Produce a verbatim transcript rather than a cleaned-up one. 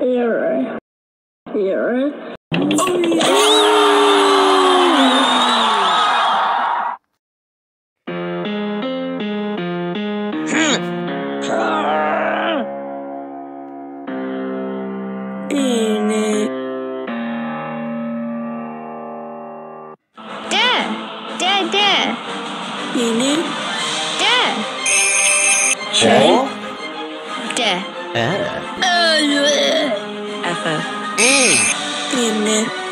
Here. Here. Ini. There. There, there. Ini. There. Oh? There. Ah. Aduh. Apa? Mm. Ini.